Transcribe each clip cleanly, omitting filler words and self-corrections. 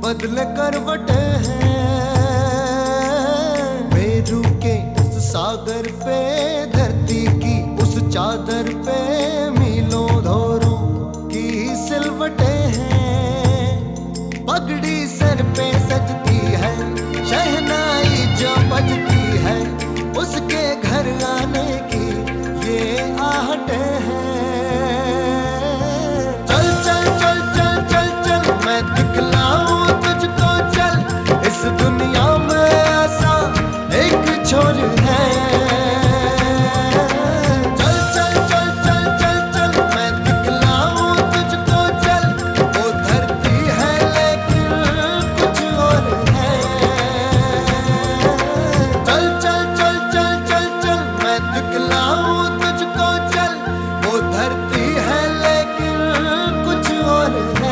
बदले करवटे हैं, मेरू के इस सागर पे, धरती की उस चादर पे, मीलों धोरों की सिलवटे हैं। पगड़ी सर पे सजती है, शहनाई जो बजती है, उसके घर आने की ये आहटे हैं। चल चल चल चल चल चल मैं दिखलाऊं तुझको, चल इस दुनिया में ऐसा एक छोर है। चल चल चल चल चल चल मैं दिखलाऊं तुझको, चल वो धरती है लेकिन कुछ और है। चल चल चल चल चल चल मैं दिखलाऊं तुझको, चल वो धरती है लेकिन कुछ और है।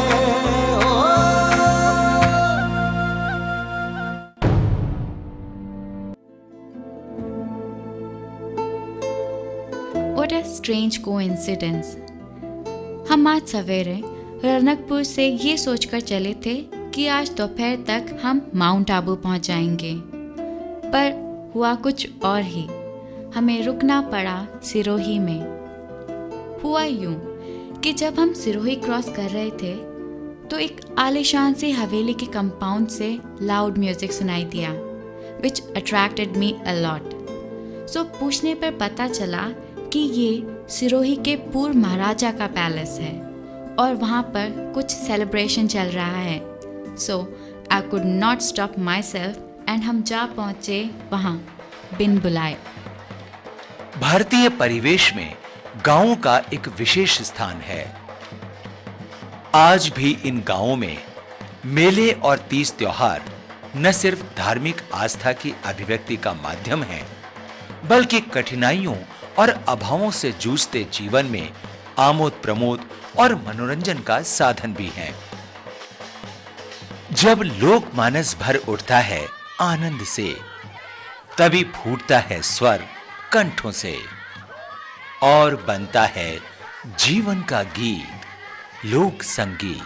What a strange coincidence. हम आज सवेरे रनकपुर से ये सोचकर चले थे कि आज दोपहर तक हम माउंट आबू पहुंच जाएंगे, पर हुआ कुछ और ही। हमें रुकना पड़ा सिरोही में। हुआ यूं कि जब हम सिरोही क्रॉस कर रहे थे तो एक आलीशान सी हवेली के कंपाउंड से लाउड म्यूजिक सुनाई दिया, विच अट्रैक्टेड मी अ लॉट। सो पूछने पर पता चला कि ये सिरोही के पूर्व महाराजा का पैलेस है और वहाँ पर कुछ सेलिब्रेशन चल रहा है। So I could not stop myself and हम जा पहुँचे वहाँ बिन बुलाए। भारतीय परिवेश में गांवों का एक विशेष स्थान है। आज भी इन गांवों में मेले और तीज त्योहार न सिर्फ धार्मिक आस्था की अभिव्यक्ति का माध्यम है, बल्कि कठिनाइयों और अभावों से जूझते जीवन में आमोद प्रमोद और मनोरंजन का साधन भी है। जब लोकमानस भर उठता है आनंद से, तभी फूटता है स्वर कंठों से और बनता है जीवन का गीत, लोक संगीत।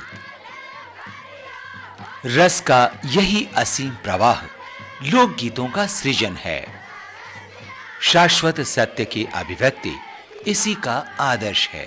रस का यही असीम प्रवाह लोक गीतों का सृजन है। शाश्वत सत्य की अभिव्यक्ति इसी का आदर्श है।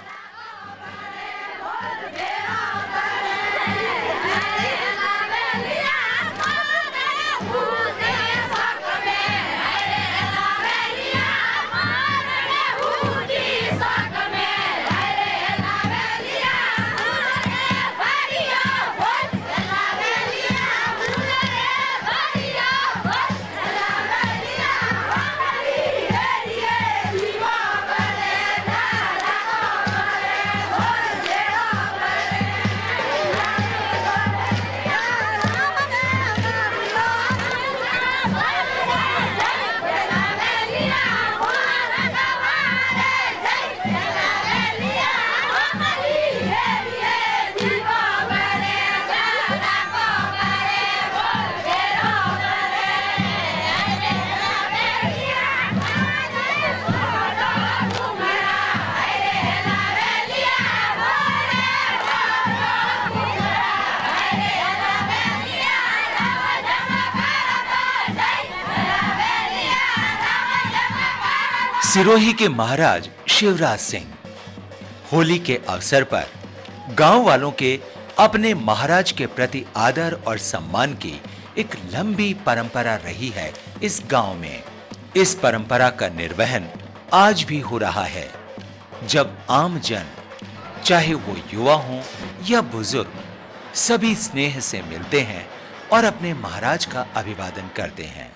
सिरोही के महाराज शिवराज सिंह होली के अवसर पर गांव वालों के अपने महाराज के प्रति आदर और सम्मान की एक लंबी परंपरा रही है इस गांव में। इस परंपरा का निर्वहन आज भी हो रहा है, जब आम जन, चाहे वो युवा हो या बुजुर्ग, सभी स्नेह से मिलते हैं और अपने महाराज का अभिवादन करते हैं।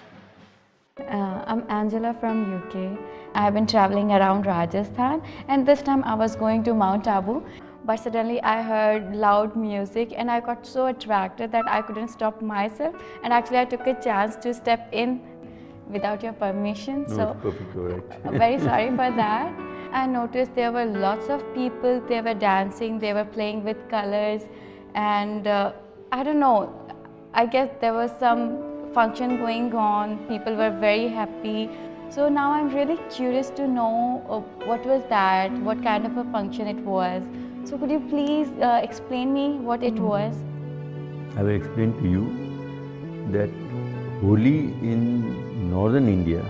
I'm Angela from UK. I have been traveling around Rajasthan, and this time I was going to Mount Abu, but suddenly I heard loud music and I got so attracted that I couldn't stop myself, and actually I took a chance to step in without your permission. No, so it's perfectly correct. very sorry for that. I noticed there were lots of people, they were dancing, they were playing with colors, and I don't know, I guess there was some function going on, people were very happy. So now I'm really curious to know what was that, what kind of a function it was. So could you please explain me what it was? I will explain to you that Holi in northern India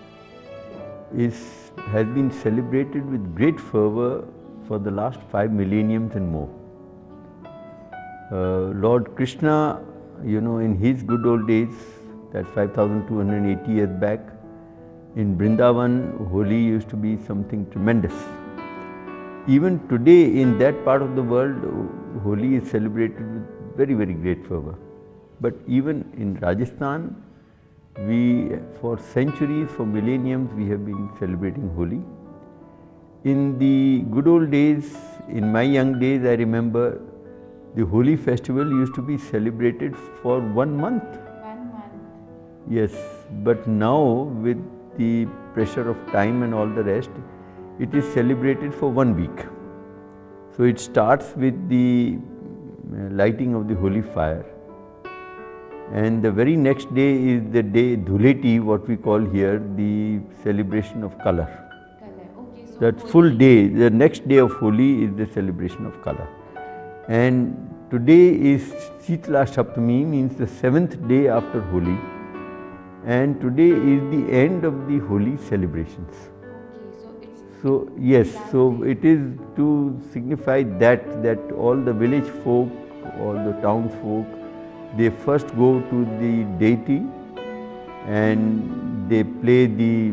has been celebrated with great fervor for the last 5 millenniums and more. Lord Krishna, in his good old days, that 5280 years back, in Vrindavan, Holi used to be something tremendous. Even today, in that part of the world, Holi is celebrated with very, very great fervor. But even in Rajasthan, for centuries, for millenniums, we have been celebrating Holi. In the good old days, in my young days, I remember the Holi festival used to be celebrated for 1 month. 1 month. Yes, but now with the pressure of time and all the rest, it is celebrated for 1 week. So it starts with the lighting of the holy fire. And the very next day is the day Dhuleti, what we call here, the celebration of color. Okay, so That full day, the next day of Holi is the celebration of color. And today is Shitla Saptami, means the 7th day after Holi. And today is the end of the Holi celebrations. Okay, so it's So yes, so it is to signify that all the village folk, all the town folk, they first go to the deity and they play the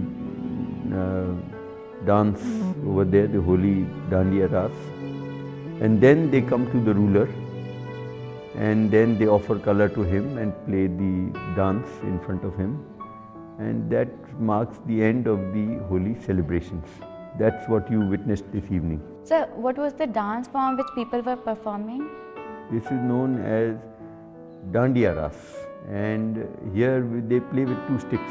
dance over there, the holy Dandiya Ras, and then they come to the ruler and then they offer color to him and play the dance in front of him, and that marks the end of the holy celebrations. That's what you witnessed this evening. Sir, what was the dance form which people were performing? This is known as Dandiya Ras, and here they play with 2 sticks,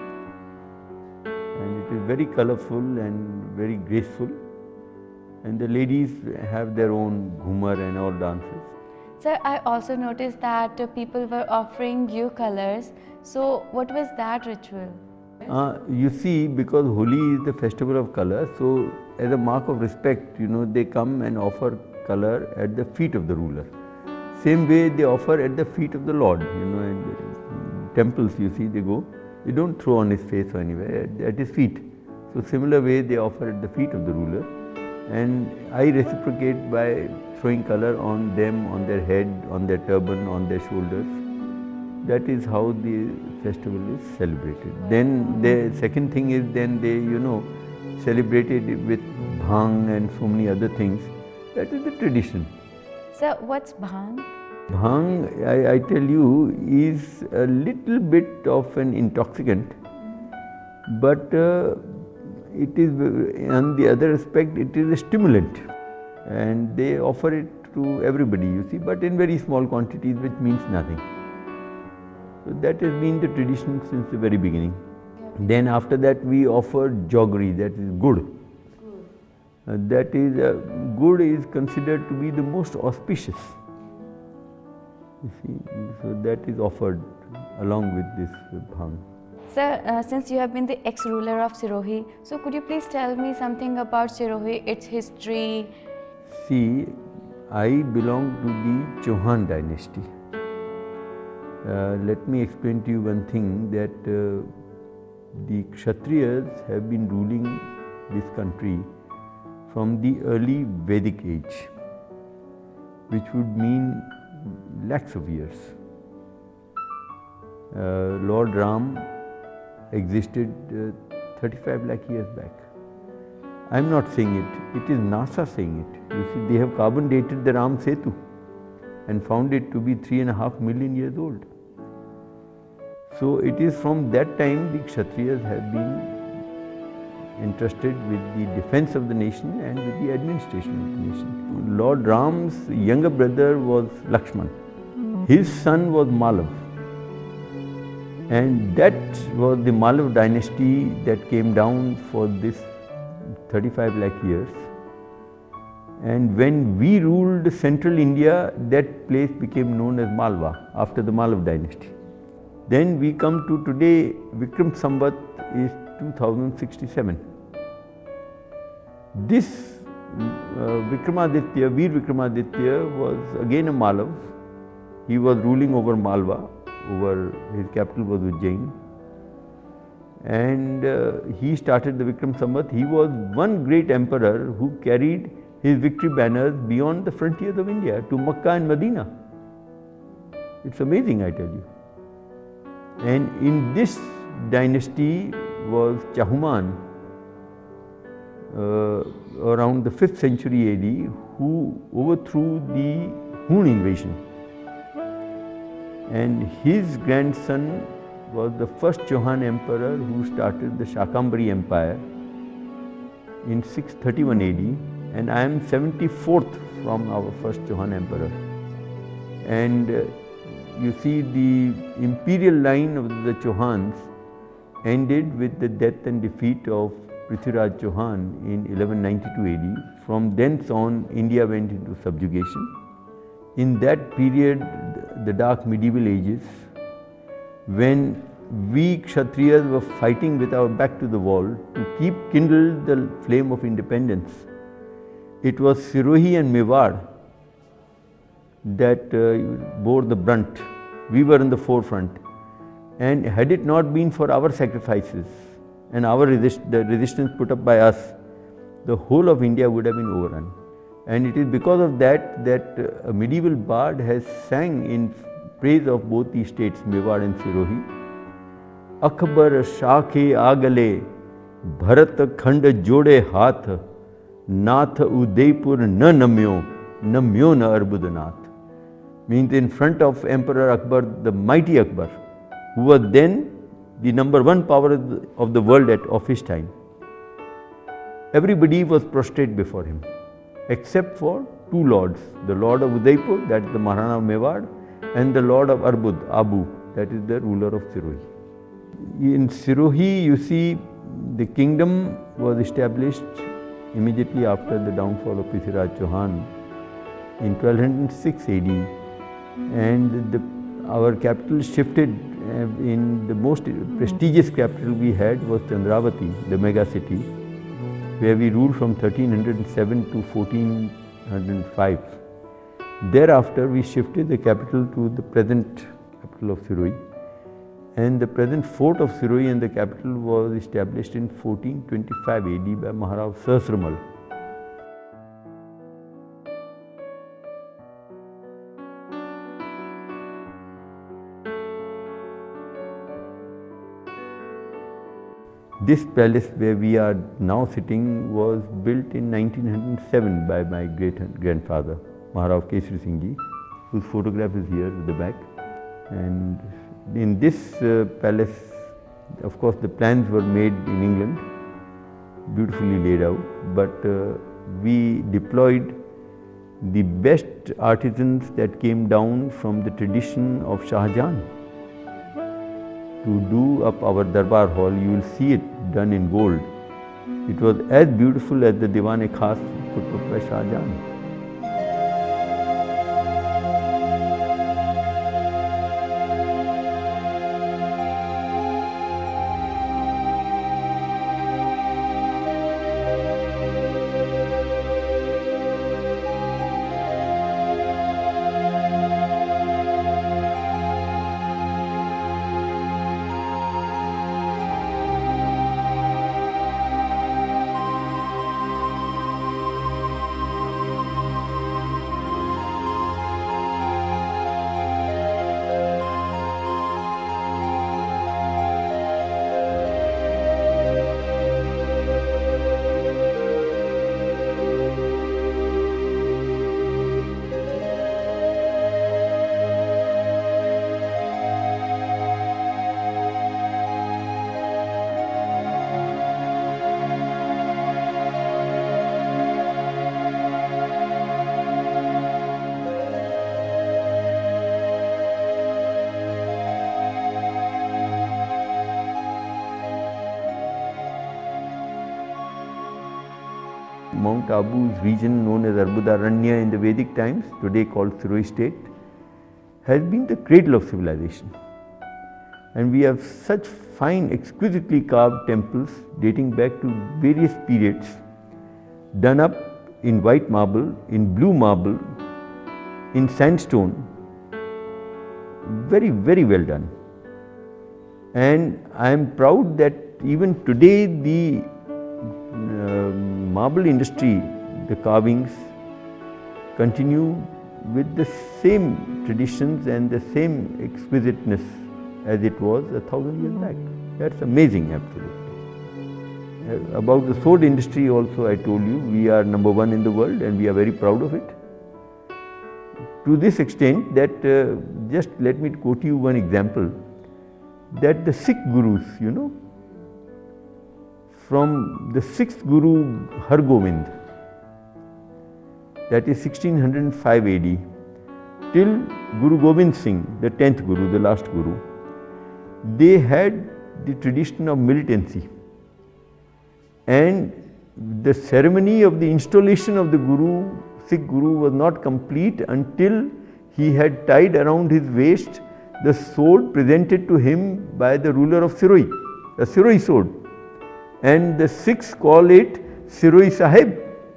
and it is very colorful and very graceful, and the ladies have their own ghumar and all dances. Sir, I also noticed that people were offering you colors. So what was that ritual? You see, because Holi is the festival of color, so as a mark of respect, they come and offer color at the feet of the ruler. Same way they offer at the feet of the Lord, in the temples you see they go. They don't throw on his face or anywhere, at his feet. So similar way they offer at the feet of the ruler, and I reciprocate by throwing color on them, on their head, on their turban, on their shoulders. That is how the festival is celebrated. Then the second thing is then they, celebrate it with bhang and so many other things. That is the tradition. Sir, what's bhang? Bhang, I tell you, is a little bit of an intoxicant, but it is, on the other aspect, it is a stimulant, and they offer it to everybody, you see, but in very small quantities, which means nothing. So that has been the tradition since the very beginning. Then after that we offer jaggery, that is good. That is, good is considered to be the most auspicious. You see, so that is offered along with this bhang. Sir, since you have been the ex-ruler of Sirohi, so could you please tell me something about Sirohi, its history? See, I belong to the Chauhan dynasty. Let me explain to you one thing, that the Kshatriyas have been ruling this country from the early Vedic age, which would mean lakhs of years. Lord Ram existed 35 lakh years back. I am not saying it, it is NASA saying it. You see, they have carbon dated the Ram Setu and found it to be 3.5 million years old. So it is from that time the Kshatriyas have been entrusted with the defense of the nation and with the administration of the nation. Lord Ram's younger brother was Lakshman. His son was Malav. And that was the Malav dynasty that came down for this 35 lakh years. And when we ruled central India, that place became known as Malwa after the Malav dynasty. Then we come to today, Vikram Samvat is 2067. This Vikramaditya, Veer Vikramaditya was again a Malav, He was ruling over Malwa, his capital was Ujjain. And he started the Vikram Samvat. He was one great emperor who carried his victory banners beyond the frontiers of India to Makkah and Medina. It's amazing, I tell you. And in this dynasty was Chahuman, around the 5th century AD, who overthrew the Hun invasion. And his grandson was the first Chauhan emperor who started the Shakambari Empire in 631 AD, and I am 74th from our first Chauhan emperor. And you see, the imperial line of the Chauhans ended with the death and defeat of Prithviraj Chauhan in 1192 AD. From thence on, India went into subjugation. In that period, the dark medieval ages, when we Kshatriyas were fighting with our back to the wall to keep kindled the flame of independence, it was Sirohi and Mewar that bore the brunt. We were in the forefront. And had it not been for our sacrifices and the resistance put up by us, the whole of India would have been overrun. And it is because of that a medieval bard has sang in praise of both these states, Mewar and Sirohi. Akbar Shakhe Agale, Bharat Khand Jode Hath, Nath Udaipur na namyo, namyo na Arbudanath. Means in front of Emperor Akbar, the mighty Akbar, who was then the #1 power of the world of his time. Everybody was prostrate before him, except for two lords, the Lord of Udaipur, that is the Maharana of Mewar, and the Lord of Arbud, Abu, that is the ruler of Sirohi. In Sirohi, you see, the kingdom was established immediately after the downfall of Prithviraj Chauhan in 1206 AD, and our capital shifted. In the most prestigious capital we had was Chandravati, the mega city, where we ruled from 1307 to 1405. Thereafter, we shifted the capital to the present capital of Sirohi, and the present fort of Sirohi and the capital was established in 1425 AD by Maharaj Sahasramal. This palace where we are now sitting was built in 1907 by my great-grandfather, Maharaj Kesari Singh Ji, whose photograph is here at the back. And in this palace, of course, the plans were made in England, beautifully laid out, but we deployed the best artisans that came down from the tradition of Shah Jahan to do up our Darbar Hall. You will see it done in gold. It was as beautiful as the Diwan-e-Khas put up by Shah Jahan. Mount Abu's region known as Arbudaranya in the Vedic times, today called Sirohi state, has been the cradle of civilization. And we have such fine, exquisitely carved temples dating back to various periods, done up in white marble, in blue marble, in sandstone, very, very well done. And I am proud that even today the marble industry, the carvings, continue with the same traditions and the same exquisiteness as it was 1,000 years back. That's amazing, absolutely. About the sword industry also, I told you, we are #1 in the world and we are very proud of it. To this extent that, just let me quote you one example, that the Sikh Gurus, from the 6th Guru Har Gobind, that is 1605 AD, till Guru Gobind Singh, the 10th Guru, the last Guru, they had the tradition of militancy. And the ceremony of the installation of the Guru, Sikh Guru, was not complete until he had tied around his waist the sword presented to him by the ruler of Siroi, a Siroi sword. And the Sikhs call it Siroi Sahib.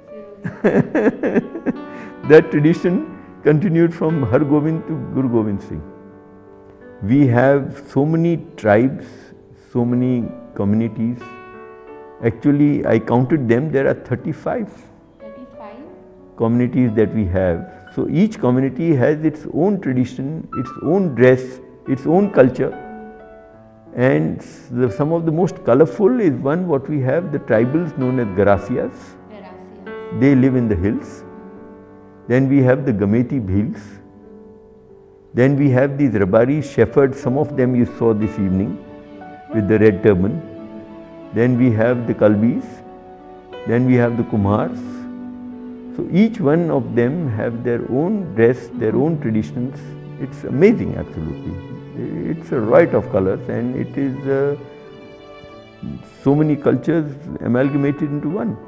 That tradition continued from Har Gobind to Guru Gobind Singh. We have so many tribes, so many communities. Actually, I counted them, there are 35 communities that we have. So each community has its own tradition, its own dress, its own culture. And some of the most colorful is one what we have, the tribals known as Garasias. They live in the hills. Then we have the Gameti Bhils. Then we have these Rabari shepherds, some of them you saw this evening with the red turban. Then we have the Kalbis. Then we have the Kumars. So each one of them have their own dress, their own traditions. It's amazing, absolutely. It's a riot of colors, and it is so many cultures amalgamated into one.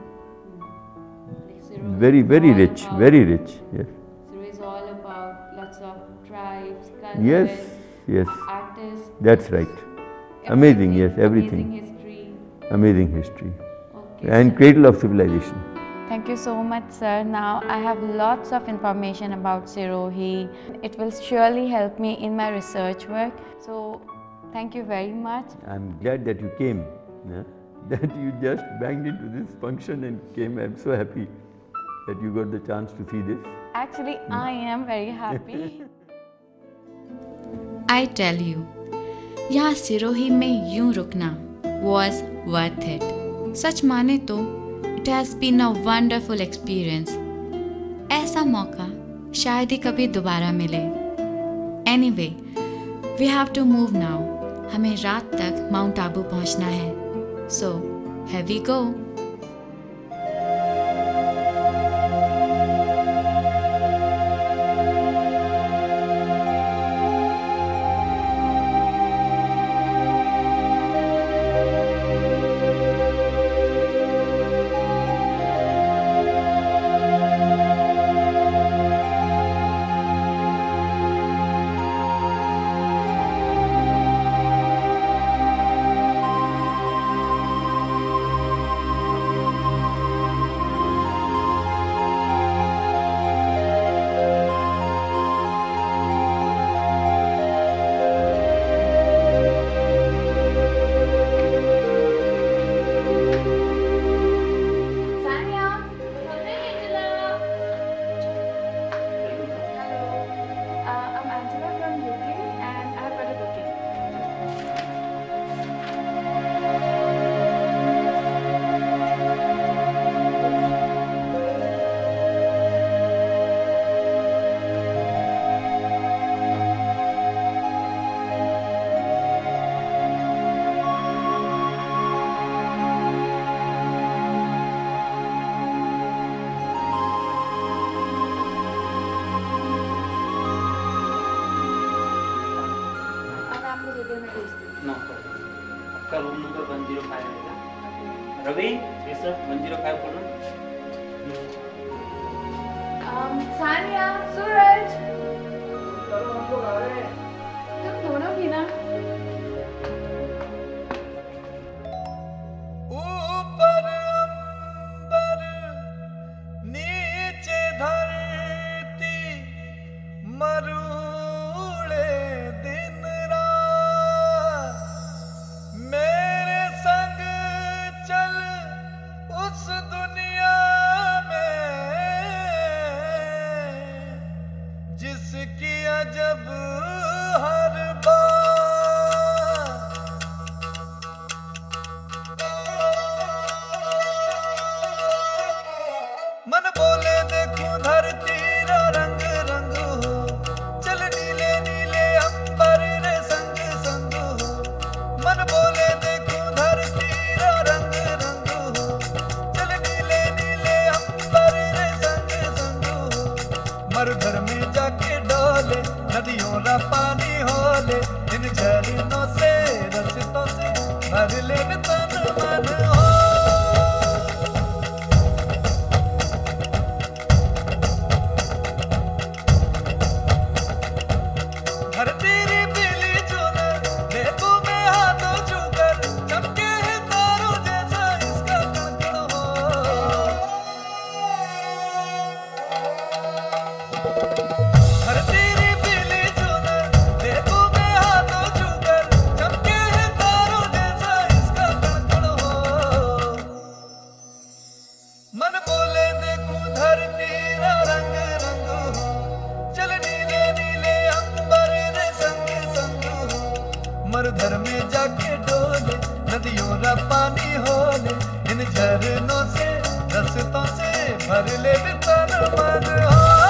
Very, very rich, very rich. Yes. So it's all about lots of tribes, cultures, Yes, artists. that's right. Amazing, yes, everything. Amazing history. Amazing history. Okay, And sir. cradle of civilization. Thank you so much, sir. Now I have lots of information about Sirohi. It will surely help me in my research work. So thank you very much. I'm glad that you came, that you just banged into this function and came. I'm so happy that you got the chance to see this. Actually, I am very happy. I tell you, यहाँ सिरोही में यूं रुकना was worth it. सच माने तो it has been a wonderful experience. ऐसा मौका शायद ही कभी दोबारा मिले. Anyway, we have to move now. हमें रात तक माउंट आबू पहुंचना है. So, here we go. आपका रूम नंबर 105 रहेगा. रवि, yes sir, 105 बोलो. सानिया, सूरज, चलो हम लोग आ रहे हैं. तुम दोनों भी ना. ऊपर अंबर नीचे धरती मरूड़े दिन डोले, इन झरनों से रस्तों से भर ले तन मन हो। हर तेरी पीली चुनर देखो मैं हाथों छूकर, चमके है तारों जैसा इसका कणकण हो। हर तेरी पीली चुनर देखो मैं हाथों छूकर, चमके है तारों जैसा इसका कणकण हो। मन बोले देखूं धरती रंग रंग हो, चल नीले नीले अंबर रे संग संग हो। मरुधर में जाके डोले, नदियों का पानी होले, इन झरनों से रस्तों से भर ले तन मन हो।